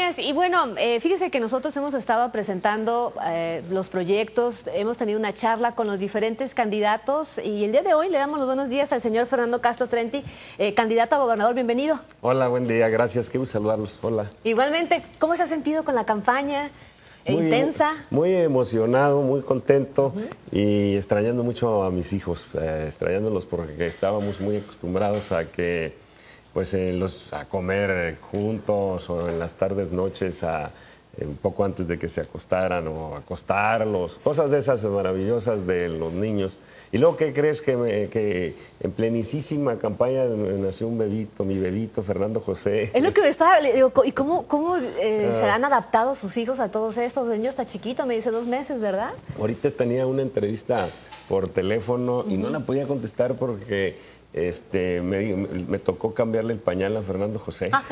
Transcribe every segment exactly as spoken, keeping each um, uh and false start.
es. Y bueno, eh, fíjese que nosotros hemos estado presentando eh, los proyectos, hemos tenido una charla con los diferentes candidatos y el día de hoy le damos los buenos días al señor Fernando Castro Trenti, eh, candidato a gobernador. Bienvenido. Hola, buen día, gracias. Qué gusto saludarlos. Hola. Igualmente, ¿cómo se ha sentido con la campaña? Muy, intensa. Muy emocionado, muy contento uh-huh. y extrañando mucho a mis hijos, eh, extrañándolos porque estábamos muy acostumbrados a que, pues, eh, los, a comer juntos o en las tardes, noches, a, eh, un poco antes de que se acostaran o acostarlos, cosas de esas maravillosas de los niños. Y luego, ¿qué crees? Que, me, que en plenicísima campaña nació un bebito, mi bebito, Fernando José. Es lo que me estaba, le digo, ¿y cómo, cómo eh, ah. se han adaptado sus hijos a todos estos? El niño está chiquito, me dice dos meses, ¿verdad? Ahorita tenía una entrevista por teléfono uh-huh. y no la podía contestar porque este, me, me tocó cambiarle el pañal a Fernando José. Ah.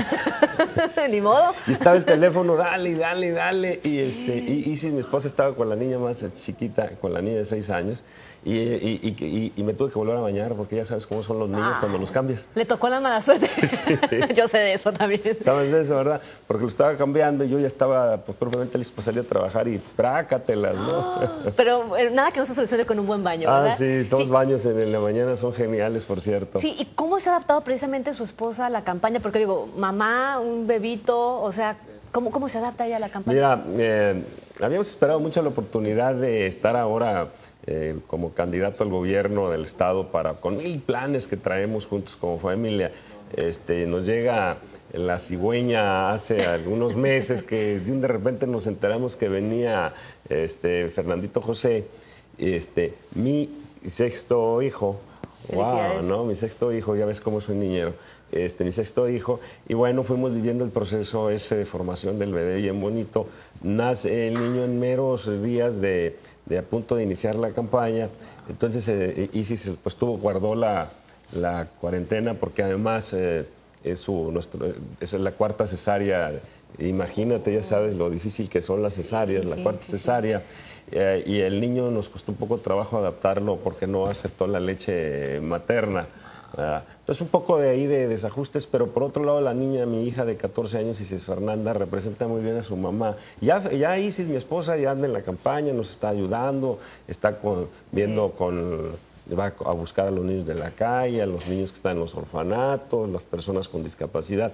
Ni modo. Y estaba el teléfono, dale, dale, dale. Y, este, y, y si mi esposa estaba con la niña más chiquita, con la niña de seis años, y, y, y, y, y me tuve que volver a bañar porque ya sabes cómo son los niños ah, cuando los cambias. Le tocó la mala suerte. Sí. Yo sé de eso también. ¿Sabes de eso, verdad? Porque lo estaba cambiando y yo ya estaba pues, propiamente listo para salir a trabajar y prácatelas, ¿no? Oh, pero nada que no se solucione con un buen baño, ¿verdad? Ah, sí, todos sí. baños en la mañana son geniales, por cierto. Sí, ¿y cómo se ha adaptado precisamente su esposa a la campaña? Porque digo, mamá, un bebito, o sea, ¿cómo, cómo se adapta ella a la campaña? Mira, eh, habíamos esperado mucho la oportunidad de estar ahora eh, como candidato al gobierno del estado para, con mil planes que traemos juntos como familia. Este, nos llega la cigüeña hace algunos meses que de, un de repente nos enteramos que venía este, Fernandito José, este, mi sexto hijo. Wow, ¿no? Mi sexto hijo, ya ves cómo soy niñero. Este, mi sexto hijo, y bueno, fuimos viviendo el proceso ese de formación del bebé bien bonito. Nace el niño en meros días de, de a punto de iniciar la campaña. Entonces eh, Isis pues tuvo, guardó la, la cuarentena porque además eh, es, su, nuestro, es la cuarta cesárea. Imagínate, ya sabes lo difícil que son las cesáreas, sí, la cuarta sí, cesárea. Sí. Eh, y el niño nos costó un poco de trabajo adaptarlo porque no aceptó la leche materna. Uh, entonces un poco de ahí de desajustes, pero por otro lado la niña, mi hija de catorce años, Isis Fernanda, representa muy bien a su mamá. Ya, ya Isis, mi esposa, ya anda en la campaña, nos está ayudando, está con, viendo con... va a buscar a los niños de la calle, a los niños que están en los orfanatos, las personas con discapacidad.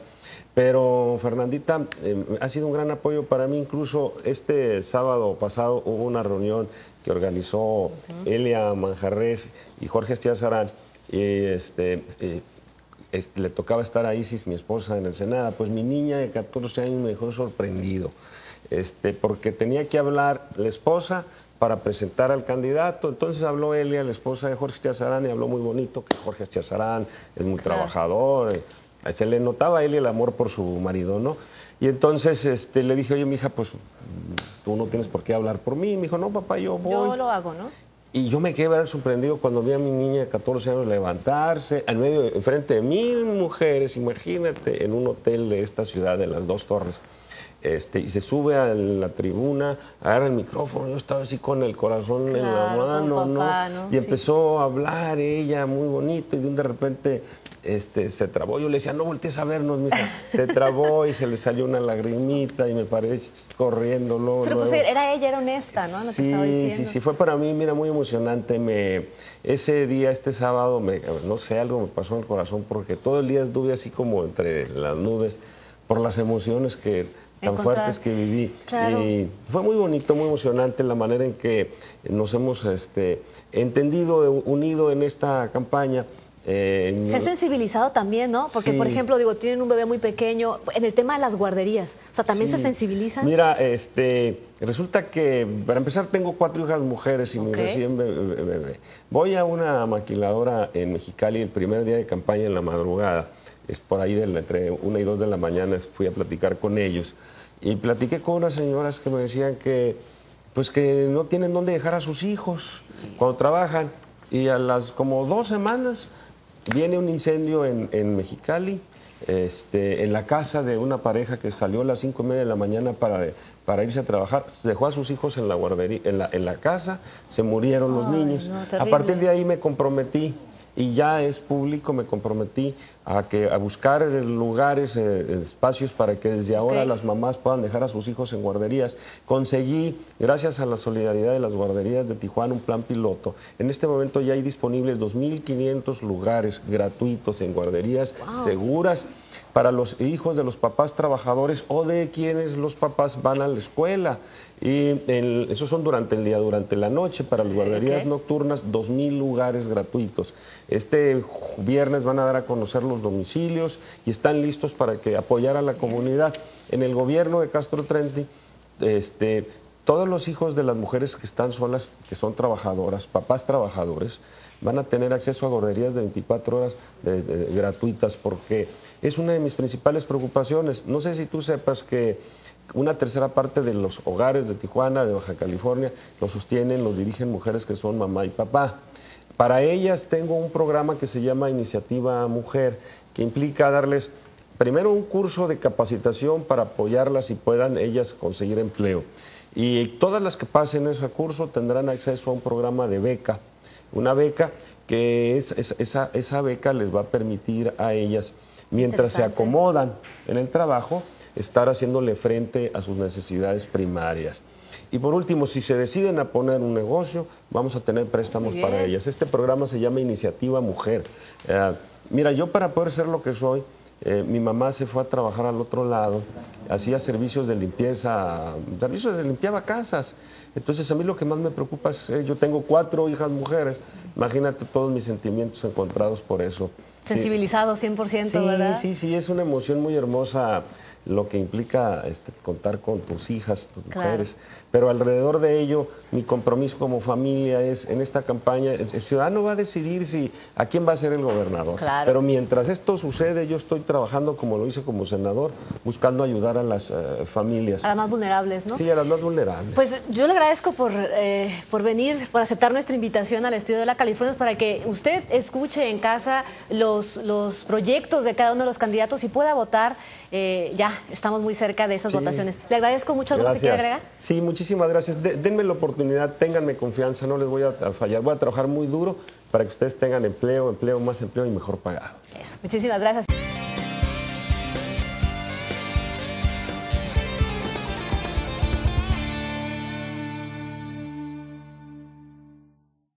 Pero Fernandita eh, ha sido un gran apoyo para mí. Incluso este sábado pasado hubo una reunión que organizó uh-huh. Elia Manjarres y Jorge Estiazarán. Y este, eh, este, le tocaba estar a Isis, mi esposa, en el Senado. Pues mi niña de catorce años me dejó sorprendido, este, porque tenía que hablar la esposa para presentar al candidato. Entonces habló Elia, la esposa de Jorge Estiazarán, y habló muy bonito, que Jorge Estiazarán es muy claro. trabajador. Eh, se le notaba a Elia el amor por su marido, ¿no? Y entonces este, le dije, oye, mija, pues tú no tienes por qué hablar por mí. Y me dijo, no, papá, yo voy. Yo lo hago, ¿no? Y yo me quedé sorprendido cuando vi a mi niña de catorce años levantarse en medio, enfrente de mil mujeres, imagínate, en un hotel de esta ciudad de las Dos Torres. Este, y se sube a la tribuna, agarra el micrófono, yo estaba así con el corazón claro, en la mano, papá, ¿no? ¿no? Y empezó sí. a hablar ella muy bonito, y de un de repente este, se trabó. Yo le decía, no voltees a vernos, mija. Se trabó y se le salió una lagrimita y me paré corriendo. Luego, Pero pues luego. era ella, era honesta, ¿no? Lo sí, que estaba diciendo. sí, sí, fue para mí, mira, muy emocionante. Me, ese día, este sábado, me, no sé, algo me pasó en el corazón porque todo el día estuve así como entre las nubes por las emociones que... tan fuertes que viví. Claro. Y fue muy bonito, muy emocionante la manera en que nos hemos este, entendido, unido en esta campaña. Eh, Se ha sensibilizado también, ¿no? Porque, sí. por ejemplo, digo, tienen un bebé muy pequeño. En el tema de las guarderías, o sea, ¿también sí. se sensibilizan? Mira, este, resulta que, para empezar, tengo cuatro hijas mujeres y okay. mi recién bebé, bebé. Voy a una maquiladora en Mexicali el primer día de campaña en la madrugada. Es por ahí de, entre una y dos de la mañana, fui a platicar con ellos. Y platiqué con unas señoras que me decían que, pues que no tienen dónde dejar a sus hijos cuando trabajan. Y a las como dos semanas viene un incendio en, en Mexicali, este, en la casa de una pareja que salió a las cinco y media de la mañana para, para irse a trabajar. Dejó a sus hijos en la guardería, en la, en la casa, se murieron los Ay, niños. no, a partir de ahí me comprometí y ya es público. Me comprometí a, que, a buscar lugares, eh, espacios para que desde ahora okay. las mamás puedan dejar a sus hijos en guarderías. Conseguí, gracias a la solidaridad de las guarderías de Tijuana, un plan piloto. En este momento ya hay disponibles dos mil quinientos lugares gratuitos en guarderías wow. seguras para los hijos de los papás trabajadores o de quienes los papás van a la escuela. Y el, esos son durante el día, durante la noche, para las guarderías okay. nocturnas, dos mil lugares gratuitos. Este viernes van a dar a conocer los domicilios y están listos para que apoyar a la comunidad. En el gobierno de Castro Trenti, este, todos los hijos de las mujeres que están solas, que son trabajadoras, papás trabajadores, van a tener acceso a guarderías de veinticuatro horas de, de, gratuitas, porque es una de mis principales preocupaciones. No sé si tú sepas que una tercera parte de los hogares de Tijuana, de Baja California, los sostienen, los dirigen mujeres que son mamá y papá. Para ellas tengo un programa que se llama Iniciativa Mujer, que implica darles primero un curso de capacitación para apoyarlas y puedan ellas conseguir empleo. Y todas las que pasen ese curso tendrán acceso a un programa de beca. Una beca que es, es, esa, esa beca les va a permitir a ellas, mientras se acomodan en el trabajo, estar haciéndole frente a sus necesidades primarias. Y por último, si se deciden a poner un negocio, vamos a tener préstamos para ellas. Este programa se llama Iniciativa Mujer. Eh, mira, yo para poder ser lo que soy, eh, mi mamá se fue a trabajar al otro lado, hacía servicios de limpieza, servicios de limpiaba casas. Entonces a mí lo que más me preocupa es, eh, yo tengo cuatro hijas mujeres, imagínate todos mis sentimientos encontrados por eso. Sensibilizado cien por ciento, sí, ¿verdad? Sí, sí, es una emoción muy hermosa lo que implica este, contar con tus hijas, tus claro. mujeres. Pero alrededor de ello, mi compromiso como familia es, en esta campaña, el ciudadano va a decidir si a quién va a ser el gobernador. Claro. Pero mientras esto sucede, yo estoy trabajando, como lo hice como senador, buscando ayudar a las uh, familias. A las más vulnerables, ¿no? Sí, a las más vulnerables. Pues yo le agradezco por, eh, por venir, por aceptar nuestra invitación al estudio de la California, para que usted escuche en casa los, los proyectos de cada uno de los candidatos y pueda votar. Eh, ya estamos muy cerca de esas sí. votaciones. Le agradezco mucho. ¿Algo que quiere agregar? Sí, muchísimas gracias. De, denme la oportunidad, ténganme confianza, no les voy a, a fallar. Voy a trabajar muy duro para que ustedes tengan empleo, empleo, más empleo y mejor pagado. Eso, muchísimas gracias.